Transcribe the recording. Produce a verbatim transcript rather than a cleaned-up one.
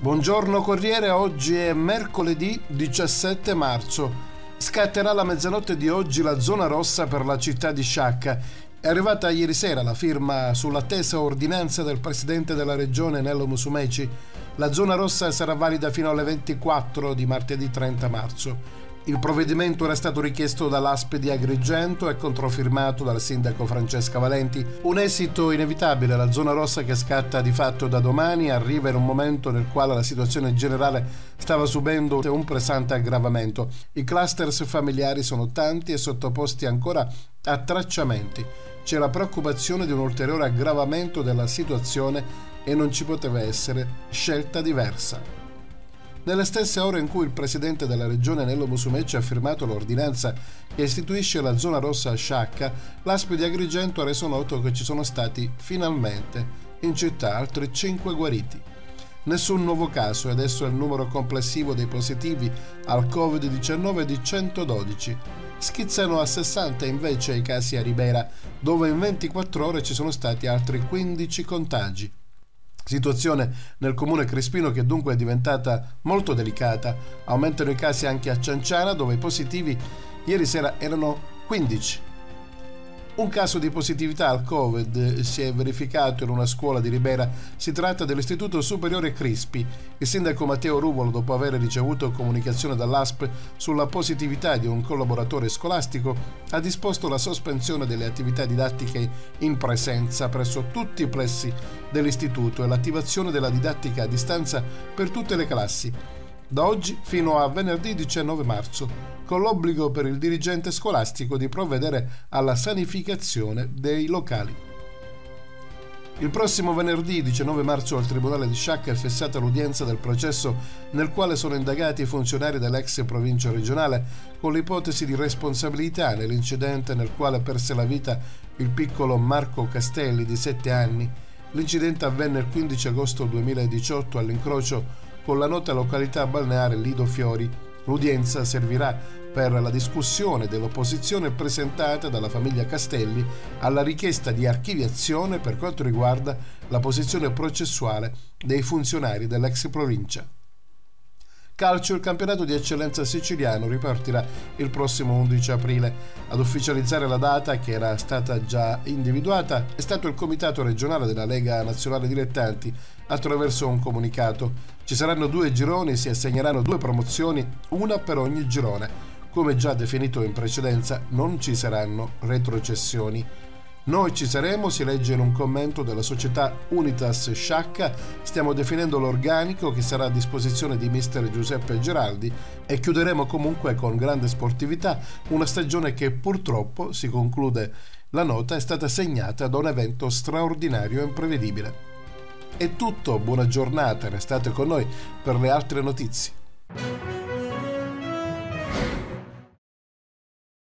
Buongiorno Corriere, oggi è mercoledì diciassette marzo. Scatterà la mezzanotte di oggi la zona rossa per la città di Sciacca. È arrivata ieri sera la firma sull'attesa ordinanza del presidente della regione Nello Musumeci. La zona rossa sarà valida fino alle ventiquattro di martedì trenta marzo. Il provvedimento era stato richiesto dall'A S P di Agrigento e controfirmato dal sindaco Francesca Valenti. Un esito inevitabile, la zona rossa che scatta di fatto da domani arriva in un momento nel quale la situazione generale stava subendo un pesante aggravamento. I clusters familiari sono tanti e sottoposti ancora a tracciamenti. C'è la preoccupazione di un ulteriore aggravamento della situazione e non ci poteva essere scelta diversa. Nelle stesse ore in cui il presidente della regione Nello Musumeci ha firmato l'ordinanza che istituisce la zona rossa a Sciacca, l'A S P di Agrigento ha reso noto che ci sono stati finalmente in città altri cinque guariti. Nessun nuovo caso e adesso il numero complessivo dei positivi al covid diciannove è di centododici. Schizzano a sessanta invece i casi a Ribera, dove in ventiquattro ore ci sono stati altri quindici contagi. Situazione nel comune crespino che dunque è diventata molto delicata. Aumentano i casi anche a Cianciana, dove i positivi ieri sera erano quindici. Un caso di positività al Covid si è verificato in una scuola di Ribera. Si tratta dell'Istituto Superiore Crispi. Il sindaco Matteo Ruvolo, dopo aver ricevuto comunicazione dall'A S P sulla positività di un collaboratore scolastico, ha disposto la sospensione delle attività didattiche in presenza presso tutti i plessi dell'istituto e l'attivazione della didattica a distanza per tutte le classi, da oggi fino a venerdì diciannove marzo, con l'obbligo per il dirigente scolastico di provvedere alla sanificazione dei locali. Il prossimo venerdì diciannove marzo al Tribunale di Sciacca è fissata l'udienza del processo nel quale sono indagati i funzionari dell'ex provincia regionale con l'ipotesi di responsabilità nell'incidente nel quale perse la vita il piccolo Marco Castelli di sette anni. L'incidente avvenne il quindici agosto duemiladiciotto all'incrocio con la nota località balneare Lido Fiori. L'udienza servirà per la discussione dell'opposizione presentata dalla famiglia Castelli alla richiesta di archiviazione per quanto riguarda la posizione processuale dei funzionari dell'ex provincia. Calcio, il campionato di eccellenza siciliano ripartirà il prossimo undici aprile. Ad ufficializzare la data, che era stata già individuata, è stato il comitato regionale della Lega Nazionale Dilettanti attraverso un comunicato. Ci saranno due gironi, si assegneranno due promozioni, una per ogni girone. Come già definito in precedenza, non ci saranno retrocessioni. Noi ci saremo, si legge in un commento della società Unitas Sciacca. Stiamo definendo l'organico che sarà a disposizione di mister Giuseppe Geraldi e chiuderemo comunque con grande sportività una stagione che purtroppo, si conclude la nota, è stata segnata da un evento straordinario e imprevedibile. È tutto, buona giornata, restate con noi per le altre notizie.